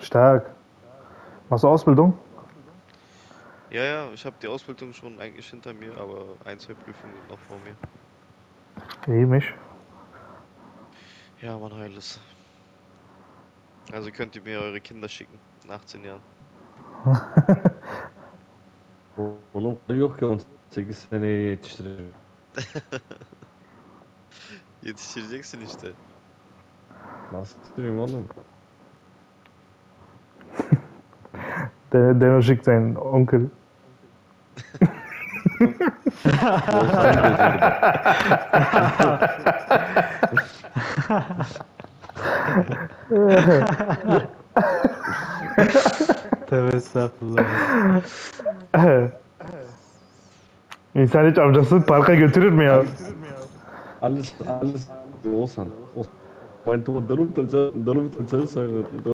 Stark. Machst du Ausbildung? Ja, ja, ich habe die Ausbildung schon eigentlich hinter mir, aber ein, zwei Prüfungen sind noch vor mir. Wie mich? Ja, man heiles. Also könnt ihr mir eure Kinder schicken, nach 18 Jahren. Oğlum yok ki 18 seneye yetiştiriyor. Yetiştireceksin işte. Nasıl yetiştireyim oğlum? Der schickt seinen Onkel. Volkan gözüyle bak. Tövbe estağfurullah. İnsan hiç amcasını parka götürür mü ya? Alles Oğuzhan. Mein Ton, darum tanıcanı söyledi.